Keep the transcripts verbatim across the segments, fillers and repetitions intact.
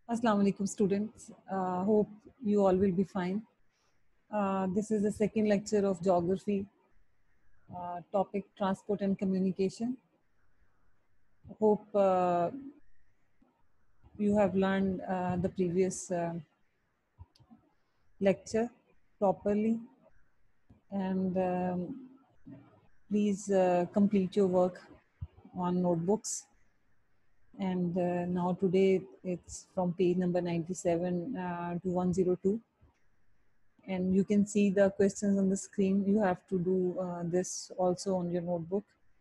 Assalamu alaikum students. Uh, hope you all will be fine. Uh, this is the second lecture of geography, uh, topic transport and communication. Hope uh, you have learned uh, the previous uh, lecture properly, and um, please uh, complete your work on notebooks. And uh, now today it's from page number ninety-seven uh, to one oh two. And you can see the questions on the screen. You have to do uh, this also on your notebook.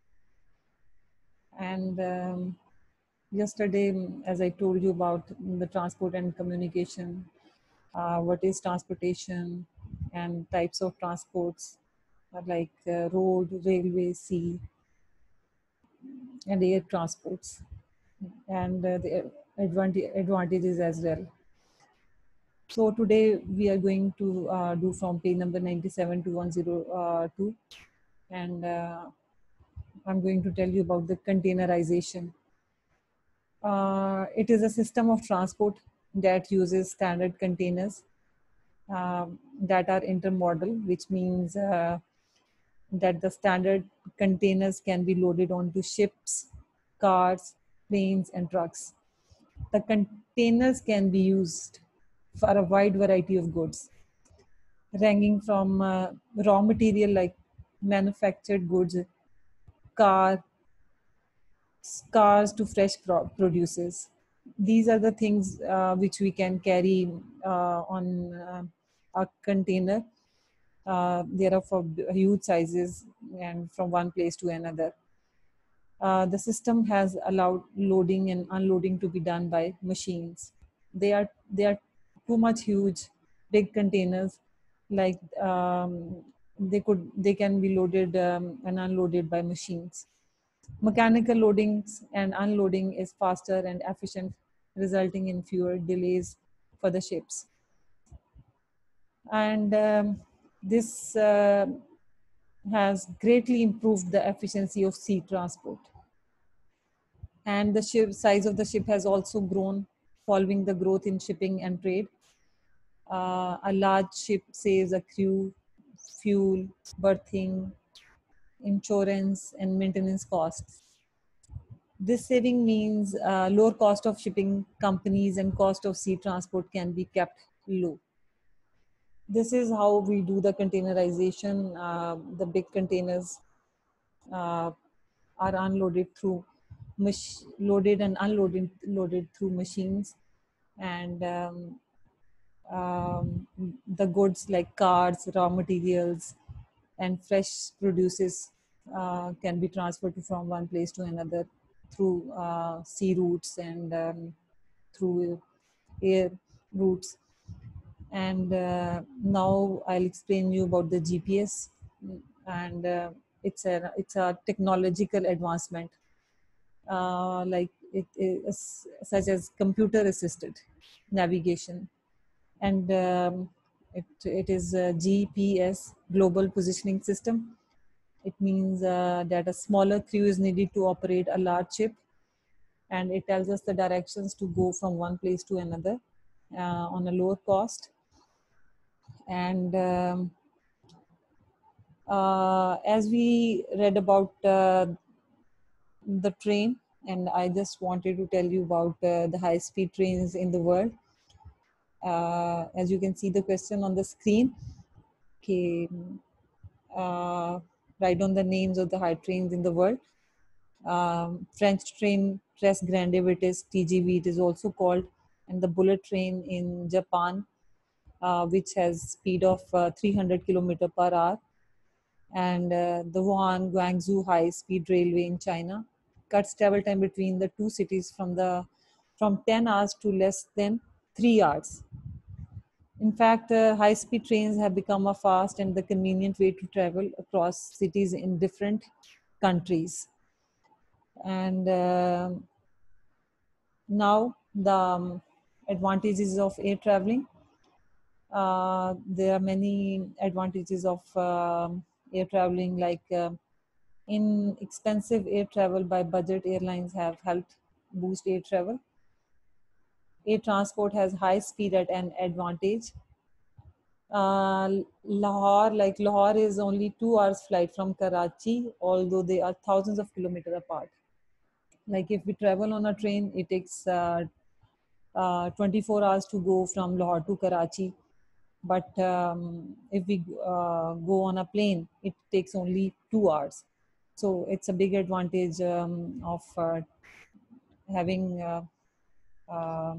And um, yesterday, mm, as I told you about the transport and communication, uh, what is transportation and types of transports, uh, like uh, road, railway, sea, and air transports, and uh, the advantage, advantages as well. So today we are going to uh, do from page number ninety-seven to one oh two, and uh, I'm going to tell you about the containerization. Uh, it is a system of transport that uses standard containers um, that are intermodal, which means uh, that the standard containers can be loaded onto ships, cars, planes, and trucks. The containers can be used for a wide variety of goods, ranging from uh, raw material like manufactured goods, car, cars to fresh pro- produces. These are the things uh, which we can carry uh, on uh, a container. Uh, there are for huge sizes and from one place to another. Uh, the system has allowed loading and unloading to be done by machines. They are they are too much huge, big containers. Like um, they could they can be loaded um, and unloaded by machines. Mechanical loadings and unloading is faster and efficient, resulting in fewer delays for the ships. And um, this uh, has greatly improved the efficiency of sea transport. And the ship size of the ship has also grown following the growth in shipping and trade. Uh, a large ship saves a crew, fuel, berthing, insurance, and maintenance costs. This saving means uh, lower cost of shipping companies and cost of sea transport can be kept low. This is how we do the containerization. Uh, the big containers uh, are unloaded through mach- loaded and unloaded loaded through machines, and um, um, the goods like cars, raw materials, and fresh produces uh, can be transferred from one place to another through uh, sea routes and um, through air routes. And uh, now I'll explain you about the G P S, and uh, it's a it's a technological advancement, uh, like it is such as computer assisted navigation, and um, it, it is a G P S, global positioning system. It means uh, that a smaller crew is needed to operate a large ship, and it tells us the directions to go from one place to another uh, on a lower cost. And um, uh, as we read about uh, the train, and I just wanted to tell you about uh, the high speed trains in the world. Uh, as you can see the question on the screen, okay, uh, write down the names of the high trains in the world. Um, French train Tres Grande Vitesse T G V it is also called, and the bullet train in Japan, uh, which has speed of uh, three hundred kilometer per hour, and uh, the Wuhan Guangzhou High Speed Railway in China cuts travel time between the two cities from the from ten hours to less than three hours. In fact, uh, high speed trains have become a fast and the convenient way to travel across cities in different countries. And uh, now the um, advantages of air traveling. Uh, there are many advantages of um air traveling, like uh, inexpensive air travel by budget airlines have helped boost air travel. air transport has high speed at an advantage. Uh, Lahore, like Lahore is only two hours flight from Karachi, although they are thousands of kilometers apart. Like if we travel on a train, it takes uh, uh, twenty-four hours to go from Lahore to Karachi. But um, if we uh, go on a plane, it takes only two hours. So it's a big advantage um, of uh, having uh, uh,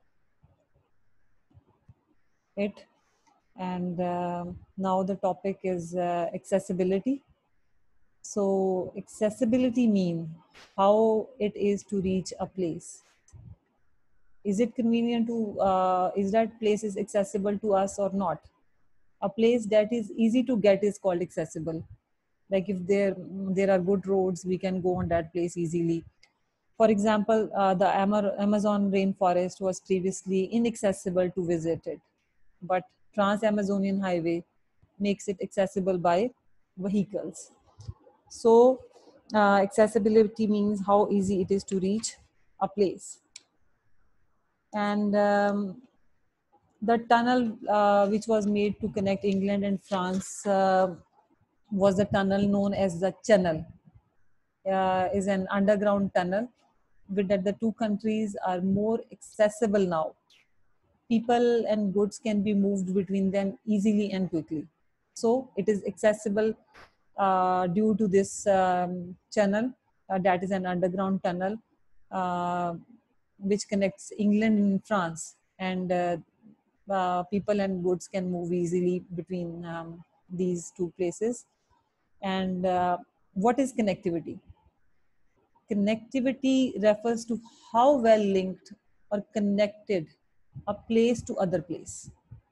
it. And um now the topic is uh, accessibility. So accessibility means how it is to reach a place. Is it convenient to, uh, is that place is accessible to us or not? A place that is easy to get is called accessible. Like if there, there are good roads, we can go on that place easily. For example, uh, the Amazon rainforest was previously inaccessible to visit it, but Trans-Amazonian Highway makes it accessible by vehicles. So uh, accessibility means how easy it is to reach a place. And um, the tunnel uh, which was made to connect England and France uh, was the tunnel known as the Channel. Uh, is an underground tunnel with that the two countries are more accessible now. People and goods can be moved between them easily and quickly. So it is accessible uh, due to this um, channel uh, that is an underground tunnel uh, which connects England and France, and uh, uh, people and goods can move easily between um, these two places. And uh, what is connectivity? Connectivity refers to how well linked or connected a place to other place.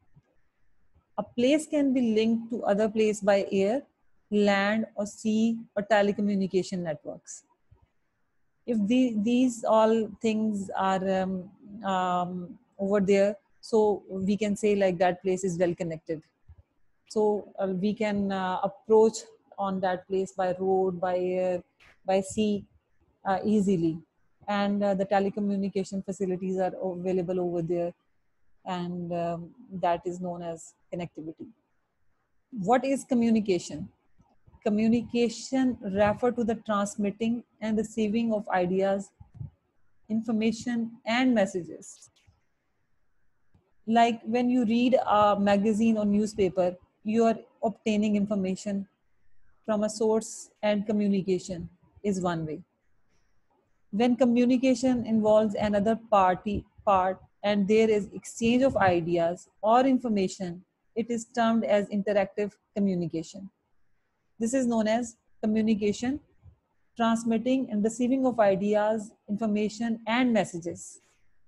A place can be linked to other place by air, land or sea or telecommunication networks. If the, these all things are um, um, over there, so we can say like that place is well connected. So uh, we can uh, approach on that place by road, by air, by sea uh, easily. And uh, the telecommunication facilities are available over there, and um, that is known as connectivity. What is communication? Communication refer to the transmitting and receiving of ideas, information and messages. Like when you read a magazine or newspaper, you are obtaining information from a source, and communication is one way. When communication involves another party part and there is exchange of ideas or information, it is termed as interactive communication. This is known as communication, transmitting and receiving of ideas, information and messages.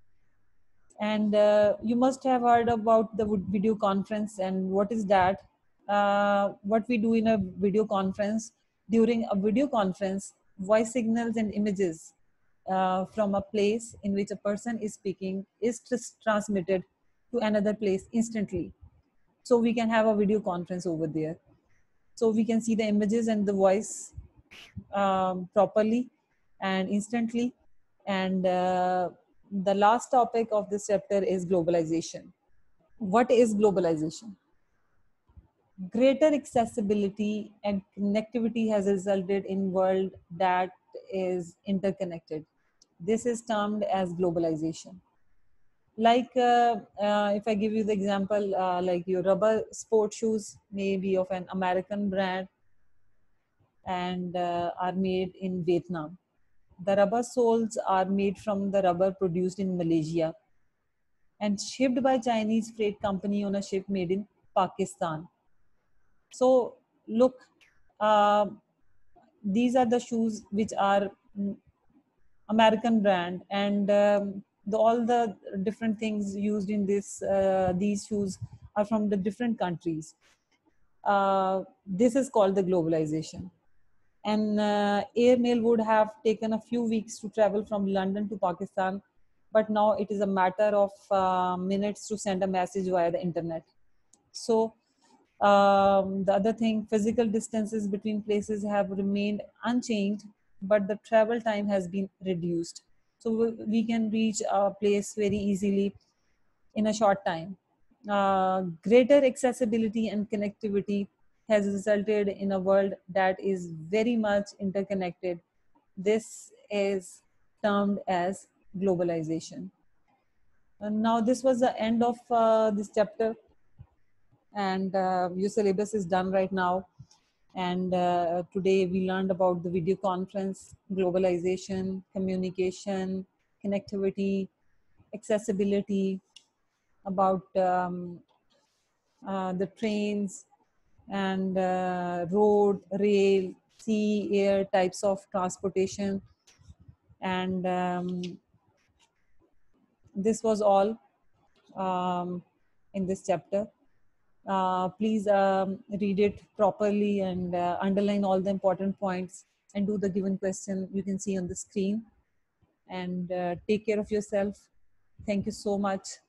And uh, you must have heard about the video conference. And what is that? Uh, what we do in a video conference, during a video conference, voice signals and images uh, from a place in which a person is speaking is transmitted to another place instantly. So we can have a video conference over there. So we can see the images and the voice um, properly and instantly. And uh, the last topic of this chapter is globalization. What is globalization? Greater accessibility and connectivity has resulted in world that is interconnected. This is termed as globalization. Like uh, uh, if I give you the example, uh, like your rubber sport shoes may be of an American brand and uh, are made in Vietnam. The rubber soles are made from the rubber produced in Malaysia and shipped by Chinese freight company on a ship made in Pakistan. So look, uh, these are the shoes which are American brand, and um, the, all the different things used in this uh, these shoes are from the different countries. Uh, this is called the globalization. And uh, airmail would have taken a few weeks to travel from London to Pakistan, but now it is a matter of uh, minutes to send a message via the internet. So um, the other thing, physical distances between places have remained unchanged, but the travel time has been reduced. So we- we can reach a place very easily in a short time. Uh, greater accessibility and connectivity has resulted in a world that is very much interconnected. This is termed as globalization. And now this was the end of uh, this chapter, and uh, your syllabus is done right now. And uh, today we learned about the video conference, globalization, communication, connectivity, accessibility, about um, uh, the trains and uh, road, rail, sea, air types of transportation. And um, this was all um, in this chapter. Uh, please um, read it properly and uh, underline all the important points and do the given question you can see on the screen. And uh, take care of yourself. Thank you so much.